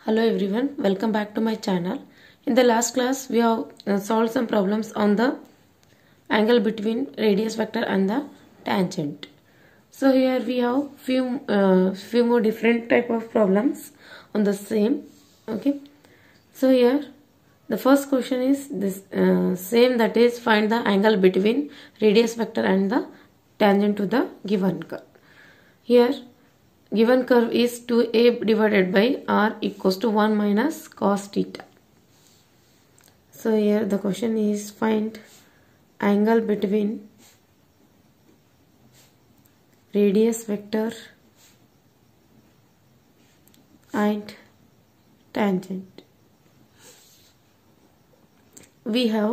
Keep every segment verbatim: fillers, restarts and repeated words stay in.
Hello everyone, welcome back to my channel. In the last class we have uh, solved some problems on the angle between radius vector and the tangent. So here we have few uh, few more different type of problems on the same. Okay. So here the first question is this uh, same, that is find the angle between radius vector and the tangent to the given curve. Here given curve is two a divided by r equals to one minus cos theta. So here the question is find angle between radius vector and tangent. We have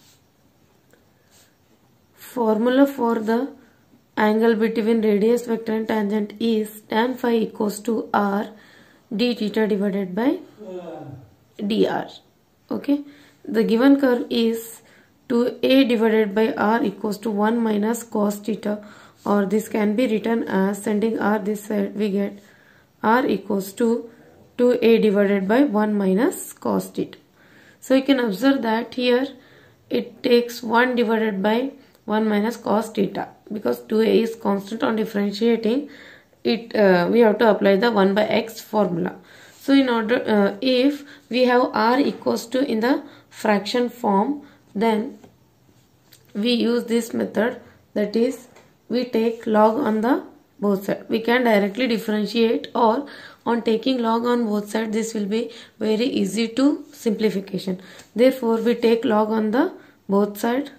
formula for the angle between radius vector and tangent is tan phi equals to r d theta divided by dr. Okay, the given curve is two a divided by r equals to one minus cos theta, or this can be written as, sending r this side, we get r equals to two a divided by one minus cos theta. So you can observe that here it takes one divided by one minus cos theta, because two a is constant. On differentiating it, uh, we have to apply the one by x formula. So in order, uh, if we have r equals to in the fraction form, then we use this method, that is we take log on the both sides. We can directly differentiate, or on taking log on both sides this will be very easy to simplification. Therefore we take log on the both side.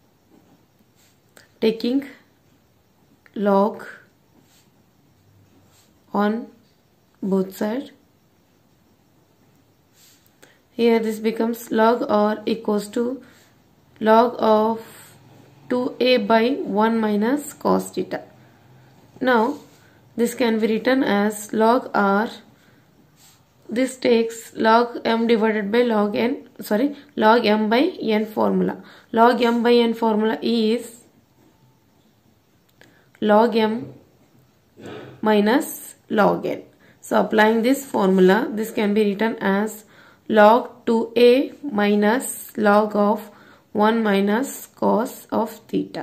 Taking log on both sides, here this becomes log r equals to log of two a by one minus cos theta. Now this can be written as log r, this takes log m divided by log n, sorry log m by n formula. Log m by n formula is log m minus log n. So applying this formula, this can be written as log two a minus log of one minus cos of theta.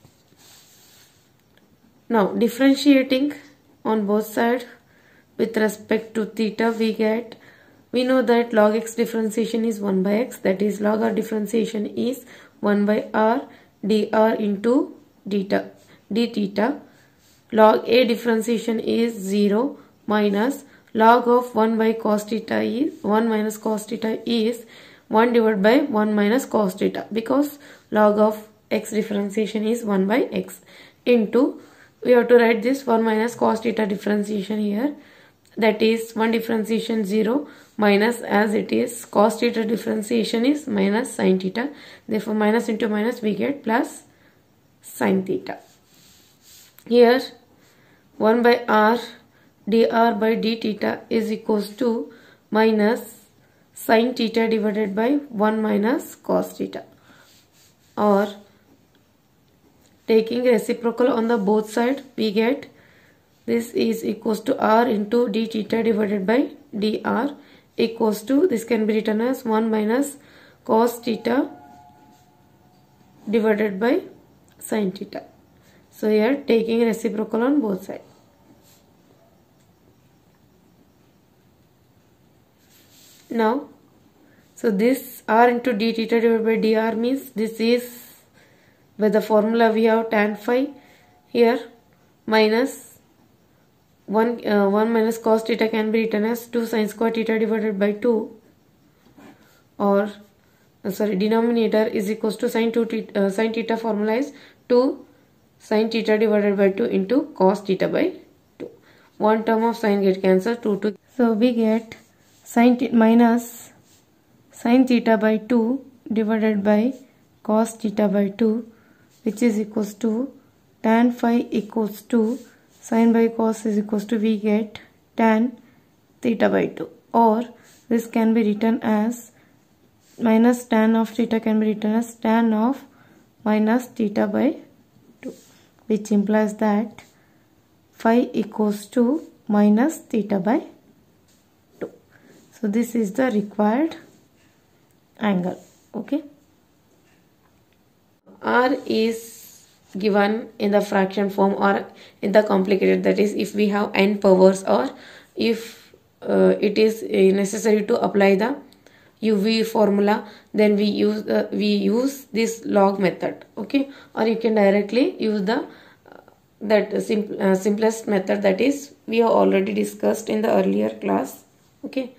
Now differentiating on both sides with respect to theta, we get, we know that log x differentiation is one by x, that is log r differentiation is one by r dr into theta d theta. Log a differentiation is zero minus log of one by cos theta is one minus cos theta is one divided by one minus cos theta, because log of x differentiation is one by x, into, we have to write this one minus cos theta differentiation here, that is one differentiation zero minus, as it is cos theta differentiation is minus sin theta, therefore minus into minus we get plus sin theta. Here one by r dr by d theta is equals to minus sin theta divided by one minus cos theta, or taking reciprocal on the both side, we get this is equals to r into d theta divided by dr equals to, this can be written as one minus cos theta divided by sin theta. So here taking reciprocal on both sides. Now, so this r into d theta divided by dr means this is, by the formula we have tan phi here, minus one, uh, one minus cos theta can be written as two sin square theta divided by two, or uh, sorry denominator is equals to sin, two, uh, sin theta formula is two sin theta divided by two into cos theta by two. One term of sin get cancelled, two to, so we get sin theta minus sin theta by two divided by cos theta by two, which is equals to tan phi equals to sin by cos is equals to, we get tan theta by two, or this can be written as minus tan of theta can be written as tan of minus theta by two, which implies that phi equals to minus theta by two. So this is the required angle. Okay. R is given in the fraction form or in the complicated, that is if we have n powers, or if uh, it is uh, necessary to apply the U V formula, then we use uh, we use this log method. Okay, or you can directly use the uh, that sim uh, simplest method, that is we have already discussed in the earlier class. Okay,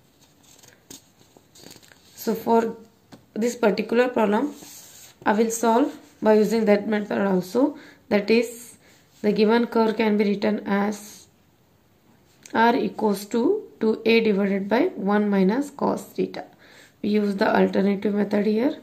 so for this particular problem I will solve by using that method also, that is the given curve can be written as R equals to two a divided by one minus cos theta. We use the alternative method here.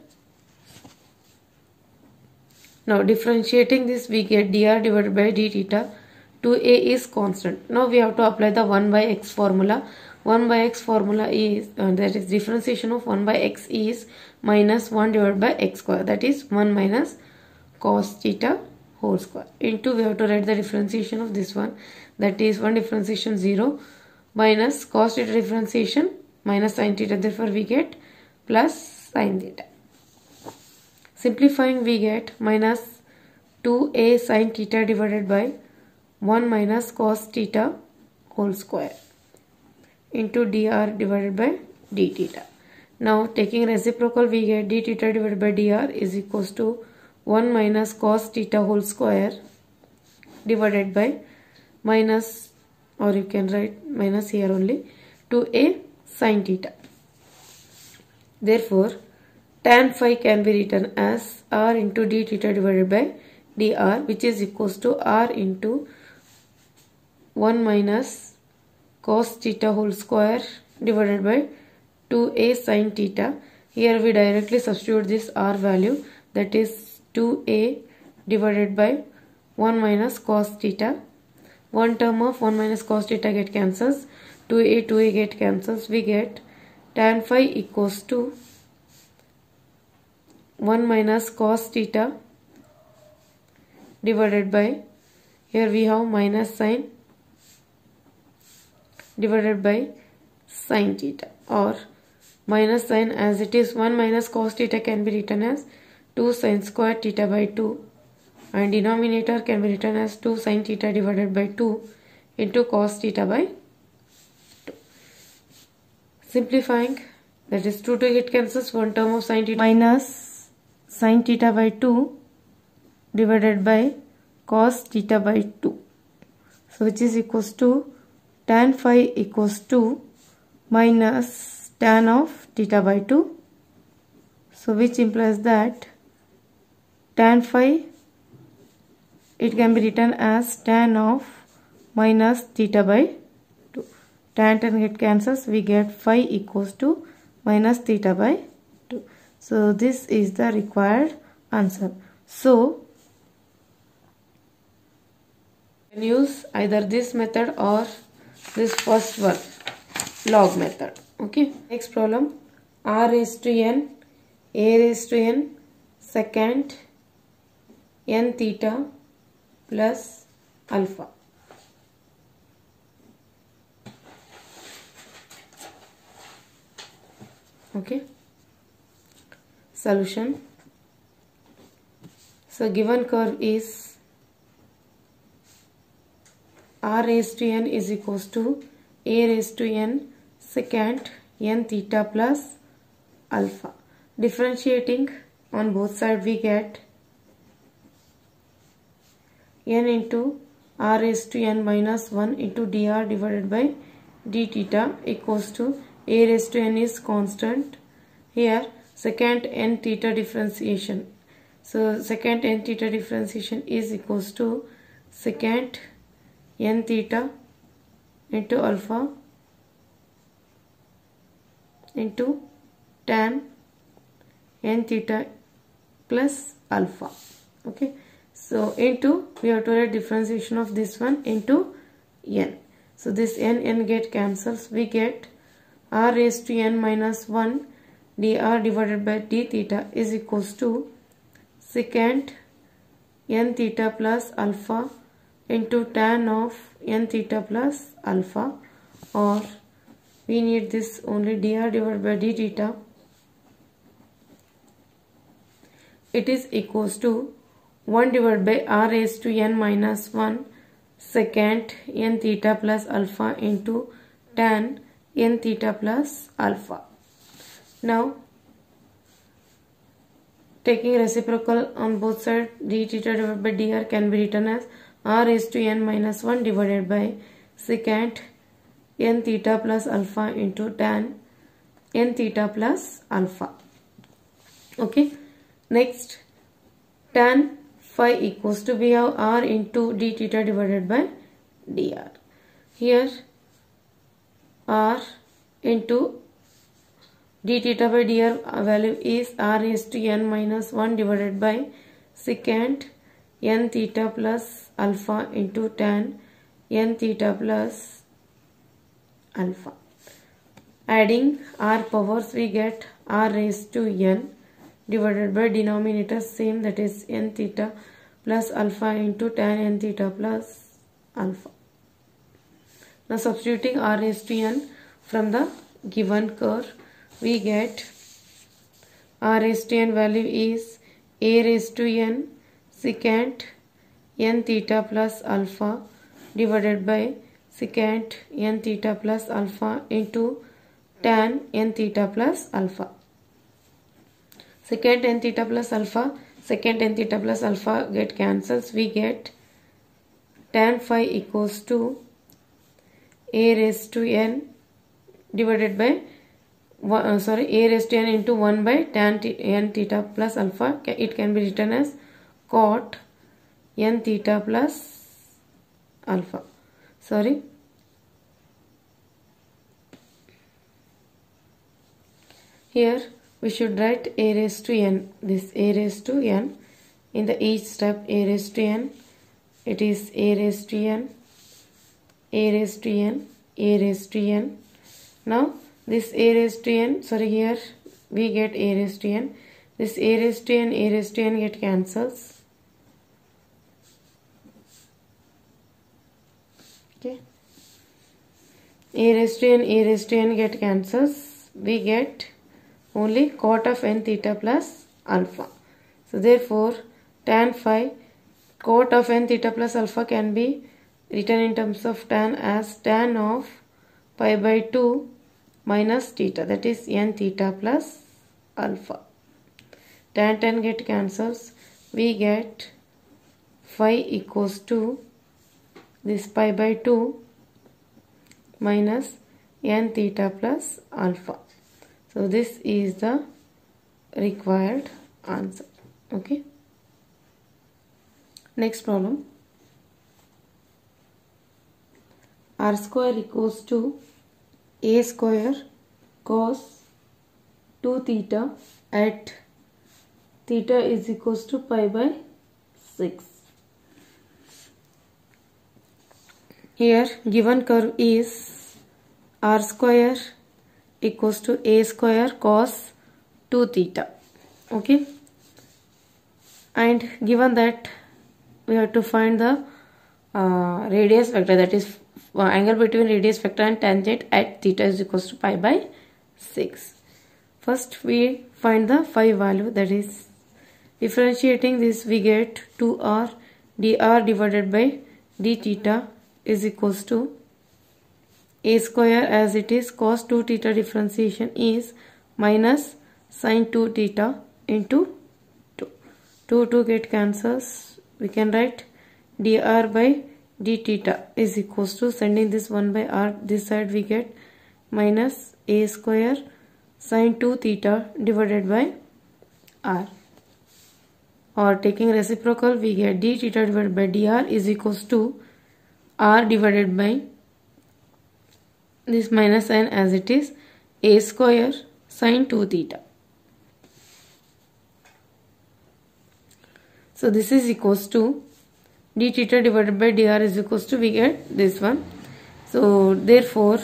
Now differentiating this, we get dr divided by d theta. two a is constant. Now we have to apply the one by x formula. one by x formula is uh, that is differentiation of one by x is minus one divided by x square, that is one minus cos theta whole square, into we have to write the differentiation of this one, that is one differentiation zero minus cos theta differentiation minus sin theta, therefore we get plus sin theta. Simplifying, we get minus two a sin theta divided by one minus cos theta whole square into dr divided by d theta. Now taking reciprocal, we get d theta divided by dr is equals to one minus cos theta whole square divided by minus, or you can write minus here only, two a sin theta. Therefore tan phi can be written as r into d theta divided by dr, which is equals to r into one minus cos theta whole square divided by two a sin theta. Here we directly substitute this r value, that is two a divided by one minus cos theta. One term of one minus cos theta get cancels, two a two a get cancels, we get tan phi equals to one minus cos theta divided by, here we have minus sin divided by sin theta, or minus sin, as it is one minus cos theta can be written as two sin square theta by two, and denominator can be written as two sin theta divided by two into cos theta by two. Simplifying, that is two to get cancels, one term of sin theta minus sin theta by two divided by cos theta by two, so which is equals to tan phi equals to minus tan of theta by two, so which implies that tan phi, it can be written as tan of minus theta by two. Tan tan get cancels, we get phi equals to minus theta by two. So this is the required answer. So you can use either this method or this first one, log method. Okay, next problem, r raised to n, a raised to n secant n theta plus alpha. Okay, solution. So given curve is r raised to n is equals to a raised to n secant n theta plus alpha. Differentiating on both sides, we get n into r raised to n minus one into dr divided by d theta equals to a raised to n is constant. Here secant n theta differentiation. So secant n theta differentiation is equals to secant n theta into alpha into tan n theta plus alpha. Okay, so into, we have to write differentiation of this one into n. So this n n get cancels, we get r raised to n minus one dr divided by d theta is equals to secant n theta plus alpha into tan of n theta plus alpha, or we need this only dr divided by d theta. It is equals to one divided by r raised to n minus one secant n theta plus alpha into tan n theta plus alpha. Now taking reciprocal on both sides, d theta divided by dr can be written as r raised to n minus one divided by secant n theta plus alpha into tan n theta plus alpha. Okay. Next, tan phi equals to, we have r into d theta divided by dr. Here r into d theta by dr value is r raised to n minus one divided by secant n theta plus alpha into tan n theta plus alpha. Adding r powers, we get r raised to n divided by denominator same, that is n theta plus alpha into tan n theta plus alpha. Now substituting r raised to n from the given curve, we get r raised to n value is a raised to n secant n theta plus alpha divided by secant n theta plus alpha into tan n theta plus alpha. Secant n theta plus alpha, secant n theta plus alpha get cancels. We get tan phi equals to a raised to n divided by one, uh, sorry a raised to n into one by tan n theta plus alpha. It can be written as cot n theta plus alpha. Sorry. Here we should write a raised to n, this a raised to n, in the each step a raised to n, it is a raised to n, a raised to n, a raised to n. Now this a raised to n, sorry here we get a raised to n, this a raised to n, a raised to n get cancels. Okay, a raised to n, a raised to n get cancels. We get only cot of n theta plus alpha. So therefore tan phi, cot of n theta plus alpha can be written in terms of tan as tan of pi by two minus theta, that is n theta plus alpha. Tan tan get cancels. We get phi equals to this pi by two minus n theta plus alpha. So this is the required answer. Okay. Next problem. R square equals to a square cos two theta at theta is equals to pi by six. Here given curve is r square equals to a square cos two theta. Okay, and given that we have to find the uh, radius vector, that is uh, angle between radius vector and tangent at theta is equals to pi by six. First we find the phi value, that is differentiating this we get two r dr divided by d theta is equals to a square, as it is cos two theta differentiation is minus sin two theta into two. two two get cancels. We can write dr by d theta is equals to, sending this one by r this side, we get minus a square sin two theta divided by r, or taking reciprocal we get d theta divided by dr is equals to r divided by this minus sign, as it is a square sin two theta. So this is equals to d theta divided by dr is equals to, we get this one. So therefore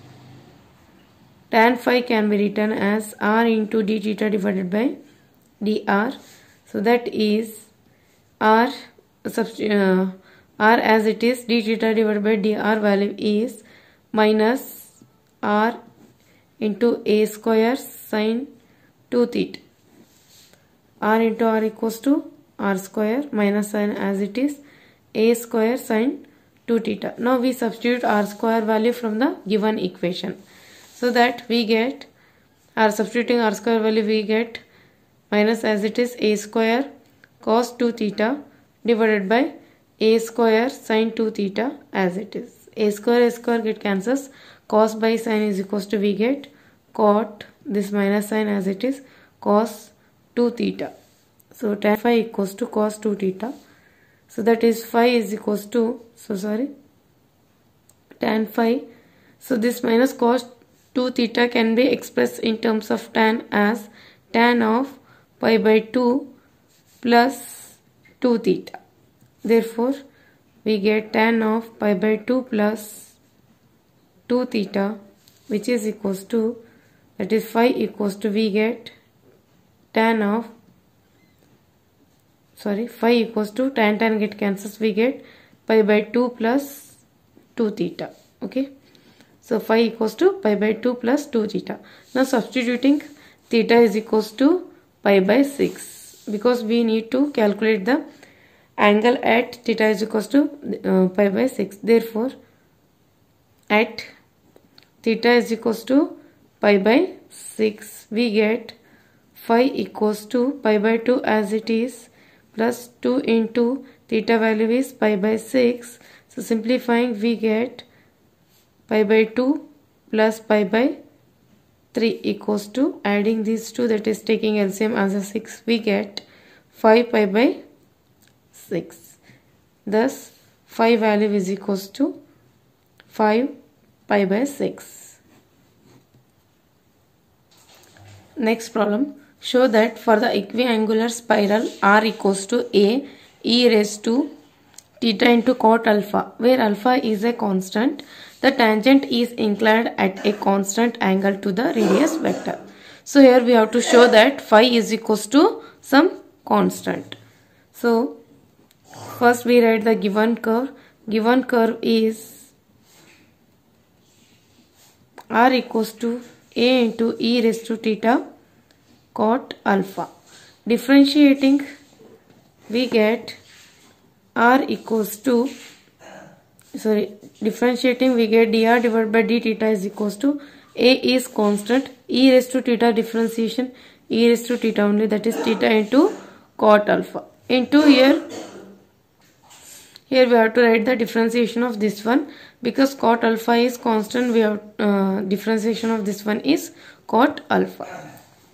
tan phi can be written as r into d theta divided by dr. So that is r, uh, r as it is d theta divided by dr value is minus r into a square sine two theta. R into R equals to R square minus sin as it is a square sine two theta. Now we substitute R square value from the given equation. So that we get, or substituting R square value, we get minus as it is a square cos two theta divided by a square sine two theta as it is. A square a square get cancels. Cos by sin is equals to, we get cot this minus sin as it is cos two theta. So tan phi equals to cos two theta. So that is phi is equals to, so sorry, tan phi. So this minus cos two theta can be expressed in terms of tan as tan of pi by two plus two theta. Therefore, we get tan of pi by two plus two theta, which is equals to, that is phi equals to, we get tan of, sorry, phi equals to tan tan get cancels, we get pi by two plus two theta. Okay, so phi equals to pi by two plus two theta. Now substituting theta is equals to pi by six, because we need to calculate the angle at theta is equals to uh, pi by six. Therefore, at theta is equals to pi by six, we get phi equals to pi by two as it is plus two into theta value is pi by six. So simplifying, we get pi by two plus pi by three equals to, adding these two, that is taking L C M as a six, we get five pi by six. Thus phi value is equals to five pi by six. Next problem. Show that for the equiangular spiral r equals to a e raised to theta into cot alpha, where alpha is a constant, the tangent is inclined at a constant angle to the radius vector. So here we have to show that phi is equals to some constant. So first we write the given curve. Given curve is r equals to a into e raised to theta cot alpha. Differentiating, we get r equals to, sorry, differentiating we get dr divided by d theta is equals to, a is constant, e raised to theta differentiation, e raised to theta only, that is theta into cot alpha, into here, here we have to write the differentiation of this one, because cot alpha is constant, we have uh, differentiation of this one is cot alpha.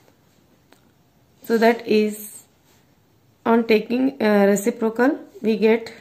So that is, on taking uh, reciprocal, we get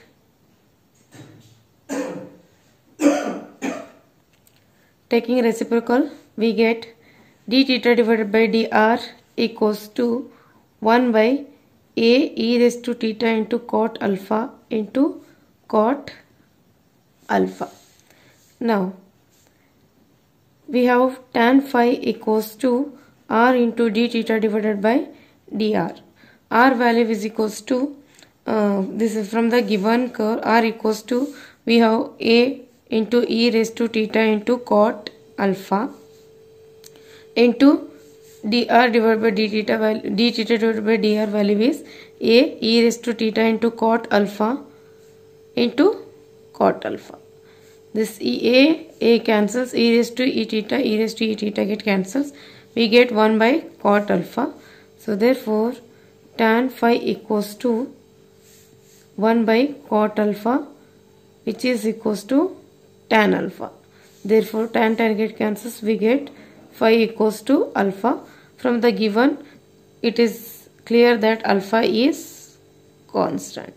taking reciprocal, we get d theta divided by dr equals to one by a e raised to theta into cot alpha into cot alpha. Now we have tan phi equals to r into d theta divided by dr. R value is equals to, uh, this is from the given curve, r equals to, we have a into e raised to theta into cot alpha into dr divided by d theta value, d theta divided by dr value is a e raised to theta into cot alpha into cot alpha. This e a a cancels, e raised to e theta, e raised to e theta get cancels, we get one by cot alpha. So therefore tan phi equals to one by cot alpha, which is equals to tan alpha. Therefore tan tan get cancels, we get phi equals to alpha. From the given, it is clear that alpha is constant.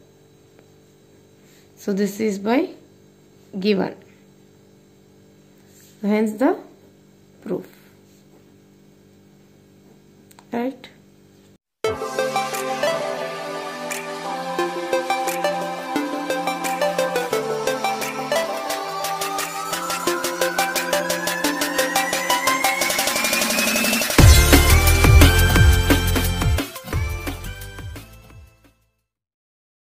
So this is by given. Hence the proof. Right?